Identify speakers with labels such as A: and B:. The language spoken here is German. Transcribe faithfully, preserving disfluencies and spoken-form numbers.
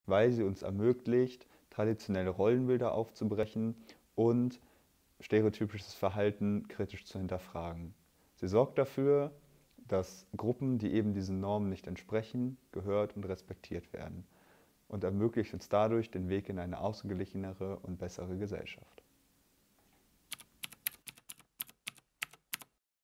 A: weil sie uns ermöglicht, traditionelle Rollenbilder aufzubrechen und stereotypisches Verhalten kritisch zu hinterfragen. Sie sorgt dafür, dass Gruppen, die eben diesen Normen nicht entsprechen, gehört und respektiert werden und ermöglicht uns dadurch den Weg in eine ausgeglichenere und bessere Gesellschaft.